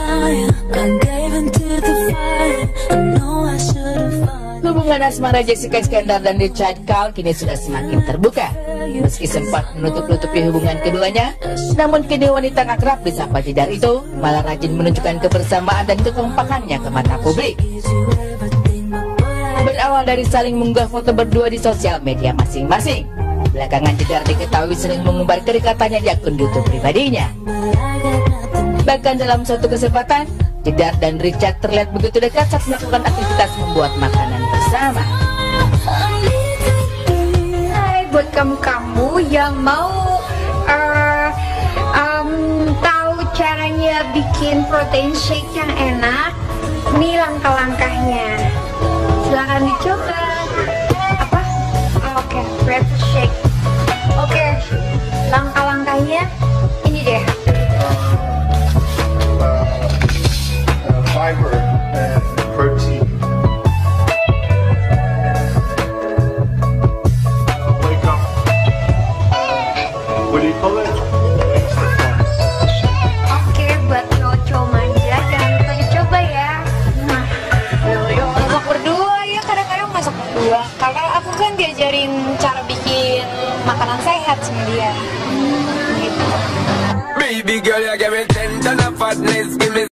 Hubungan asmara Jessica Iskandar dan Richard Kale kini sudah semakin terbuka. Meski sempat menutup-nutupi hubungan keduanya, namun kini wanita akrab disapa Jedar itu malah rajin menunjukkan kebersamaan dan kekompakannya ke mata publik. Berawal dari saling mengunggah foto berdua di sosial media masing-masing, belakangan Jedar diketahui sering mengumbar kedekatannya di akun YouTube pribadinya. Bahkan dalam suatu kesempatan, Jedar dan Richard terlihat begitu dekat saat melakukan aktivitas membuat makanan bersama. Hai, buat kamu-kamu yang mau tahu caranya bikin protein shake yang enak, ini langkah-langkahnya. Silahkan dicoba. Apa? Oke, breakfast shake. Oke, langkah-langkahnya ini deh. Fiber and protein. Wake up. What do you call it? Oke, buat cowok-cowok manja jangan lupa dicoba ya. Nah, masak berdua ya, kadang-kadang masak berdua. Karena aku kan diajarin cara bikin makanan sehat sama dia. Gitu. Baby girl, you give me 10 ton of fatness, give me